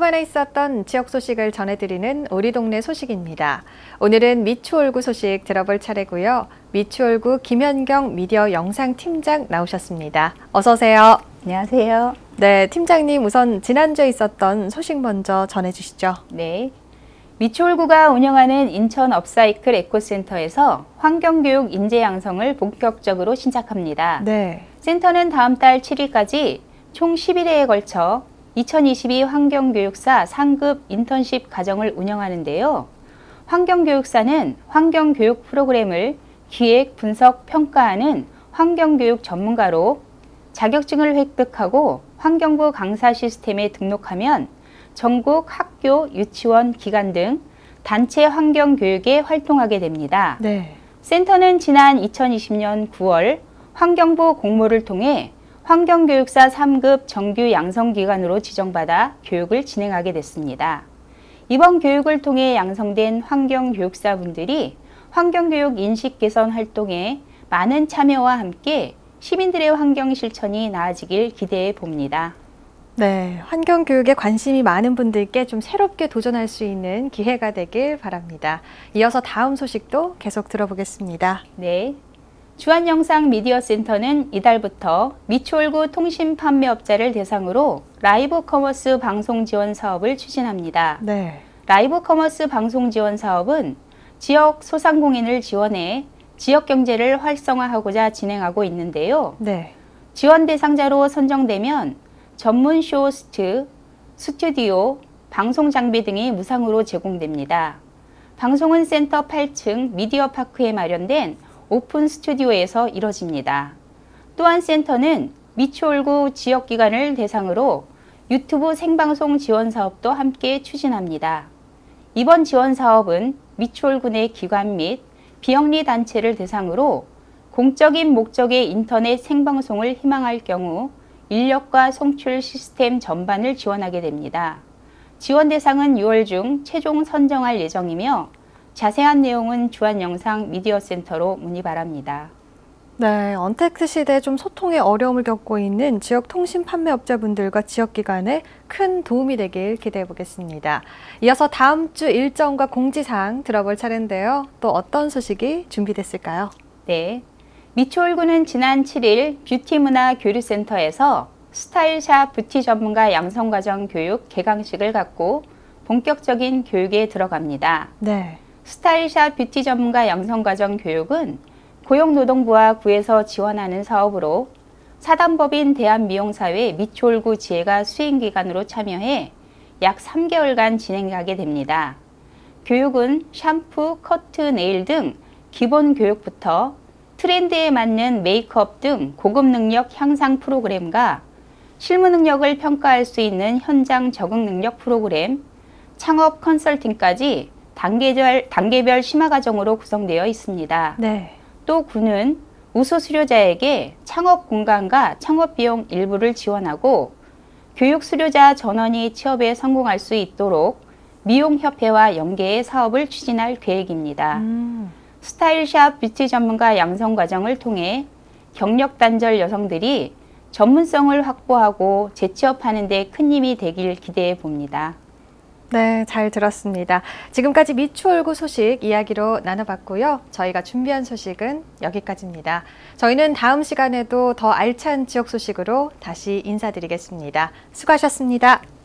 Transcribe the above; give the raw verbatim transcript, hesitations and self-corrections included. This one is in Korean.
그동안에 있었던 지역 소식을 전해드리는 우리 동네 소식입니다. 오늘은 미추홀구 소식 들어볼 차례고요. 미추홀구 김현경 미디어 영상팀장 나오셨습니다. 어서 오세요. 안녕하세요. 네, 팀장님 우선 지난주에 있었던 소식 먼저 전해주시죠. 네, 미추홀구가 운영하는 인천 업사이클 에코센터에서 환경교육 인재 양성을 본격적으로 시작합니다. 네. 센터는 다음 달 칠 일까지 총 십일 회에 걸쳐 이천이십이 환경교육사 상급 인턴십 과정을 운영하는데요. 환경교육사는 환경교육 프로그램을 기획, 분석, 평가하는 환경교육 전문가로 자격증을 획득하고 환경부 강사 시스템에 등록하면 전국 학교, 유치원, 기관 등 단체 환경교육에 활동하게 됩니다. 네. 센터는 지난 이천이십 년 구월 환경부 공모를 통해 환경교육사 삼급 정규 양성기관으로 지정받아 교육을 진행하게 됐습니다. 이번 교육을 통해 양성된 환경교육사분들이 환경교육 인식 개선 활동에 많은 참여와 함께 시민들의 환경 실천이 나아지길 기대해 봅니다. 네, 환경교육에 관심이 많은 분들께 좀 새롭게 도전할 수 있는 기회가 되길 바랍니다. 이어서 다음 소식도 계속 들어보겠습니다. 네, 주한영상 미디어센터는 이달부터 미추홀구 통신 판매업자를 대상으로 라이브 커머스 방송 지원 사업을 추진합니다. 네. 라이브 커머스 방송 지원 사업은 지역 소상공인을 지원해 지역 경제를 활성화하고자 진행하고 있는데요. 네. 지원 지원 대상자로 선정되면 전문 쇼호스트, 스튜디오, 방송 장비 등이 무상으로 제공됩니다. 방송은 센터 팔 층 미디어 파크에 마련된 오픈 스튜디오에서 이뤄집니다. 또한 센터는 미추홀구 지역기관을 대상으로 유튜브 생방송 지원 사업도 함께 추진합니다. 이번 지원 사업은 미추홀구 내 기관 및 비영리 단체를 대상으로 공적인 목적의 인터넷 생방송을 희망할 경우 인력과 송출 시스템 전반을 지원하게 됩니다. 지원 대상은 유월 중 최종 선정할 예정이며 자세한 내용은 주한영상 미디어센터로 문의 바랍니다. 네, 언택트 시대에 좀 소통에 어려움을 겪고 있는 지역 통신 판매업자분들과 지역기관에 큰 도움이 되길 기대해 보겠습니다. 이어서 다음 주 일정과 공지사항 들어볼 차례인데요. 또 어떤 소식이 준비됐을까요? 네, 미추홀구는 지난 칠 일 뷰티문화교류센터에서 스타일샵 뷰티 전문가 양성과정 교육 개강식을 갖고 본격적인 교육에 들어갑니다. 네. 스타일샵 뷰티 전문가 양성과정 교육은 고용노동부와 구에서 지원하는 사업으로 사단법인 대한미용사회 미추홀구 지회가 수행기관으로 참여해 약 삼 개월간 진행하게 됩니다. 교육은 샴푸, 커트, 네일 등 기본 교육부터 트렌드에 맞는 메이크업 등 고급 능력 향상 프로그램과 실무 능력을 평가할 수 있는 현장 적응 능력 프로그램, 창업 컨설팅까지 단계별, 단계별 심화 과정으로 구성되어 있습니다. 네. 또 구는 우수 수료자에게 창업 공간과 창업 비용 일부를 지원하고 교육 수료자 전원이 취업에 성공할 수 있도록 미용협회와 연계해 사업을 추진할 계획입니다. 음. 스타일샵 뷰티 전문가 양성 과정을 통해 경력 단절 여성들이 전문성을 확보하고 재취업하는 데 큰 힘이 되길 기대해 봅니다. 네, 잘 들었습니다. 지금까지 미추홀구 소식 이야기로 나눠봤고요. 저희가 준비한 소식은 여기까지입니다. 저희는 다음 시간에도 더 알찬 지역 소식으로 다시 인사드리겠습니다. 수고하셨습니다.